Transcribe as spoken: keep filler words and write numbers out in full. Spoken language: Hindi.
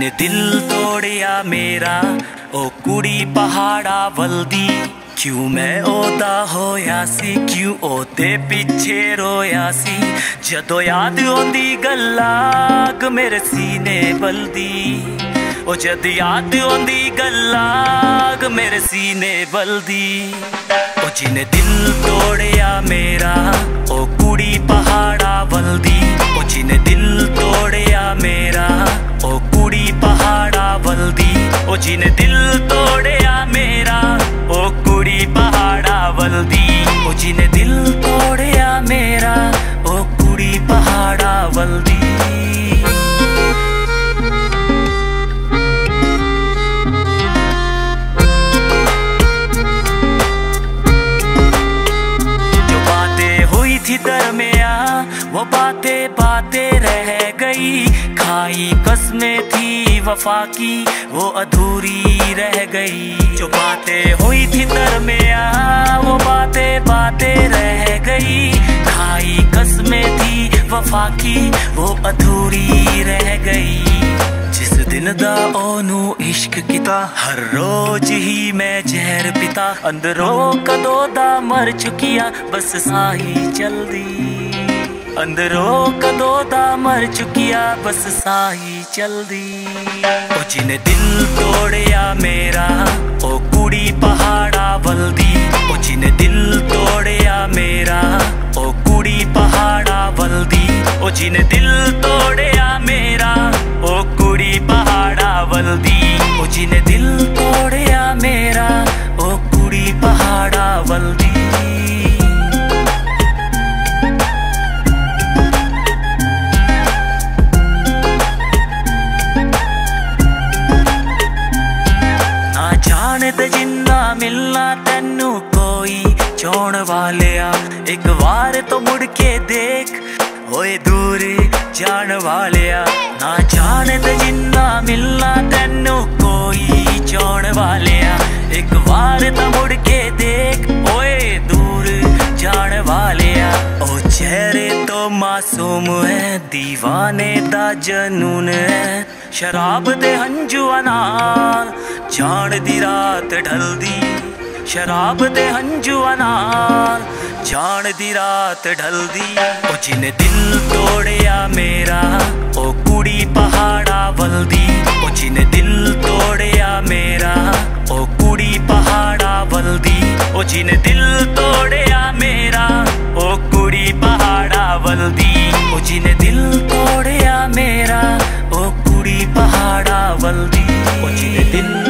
जिने दिल तोड़िया मेरा ओ कुड़ी पहाड़ा वल्दी। क्यों मैं ओदा होया सी, क्यों ओते पिछे रोया सी। जदों याद आंदी गल्लां मेरे सीने बलदी, ओ जद याद आंदी गल्लां मेरे सीने बलदी। ओ जिने दिल तोड़िया मेरा ओ कुड़ी पहाड़ा वल्दी। ओ जिने दिल तोड़िया मेरा ओ कुड़ी पहाड़ा वल्दी। ओ जिने दिल तोड़िया मेरा ओ कुड़ी पहाड़ा वल्दी। ओ जिने दिल तोड़िया मेरा ओ कुड़ी पहाड़ा वल्दी। थी दरमिया वो बातें बातें रह गई, खाई कसमें थी वफा की वो अधूरी रह गई। जो बातें हुई थी दरमिया वो बातें बातें रह गई, खाई कसमें थी वफा की वो अधूरी रह गई। जिस दिन दा ओनू इश्क किता हर रोज ही मैं जहर पिता। अंदरों कदों दा मर चुकिया बस साही चलदी। अंदरों कदों दा मर चुकिया बस साही चलदी। ओ जिने दिल तोड़िया मेरा ओ कुड़ी पहाड़ा वल्दी। ओ जिने दिल तोड़िया मेरा ओ कुड़ी पहाड़ा वल्दी। ओ जिने दिल तोड़िया मेरा ओ कुड़ी पहाड़ा वल्दी। ओ जिने दिल तोड़िया मेरा ओ कुड़ी पहाड़ा वल्दी। ना जाने ते जिन्ना मिलना तेनू कोई चौन वालिया। एक बार तो मुड़ के देख ओए दूर जान वालिया। ना जाने ते जिन्ना मिलना तेनू कोई चौन वालिया। एक बार तो मुड़ के देख ओए दूर जान वालिया। ओ चेहरे तो मासूम है दीवाने दा जनून है। शराब दे हंजुआ नाल जान दी रात ढलदी। शराब दे हंजुआ नाल जान दी रात ढलदी। ओ जिने दिल तोड़िया मेरा ओ कुड़ी पहाड़ा वल्दी। ओ जिने दिल तोड़िया मेरा ओ कुड़ी पहाड़ा वल्दी। ओ जिने दिल तोड़िया मेरा ओ कुड़ी पहाड़ा वल्दी। ओ जिने दिल तोड़िया मेरा ओ कुड़ी पहाड़ा वल्दी। ओ जिने दिल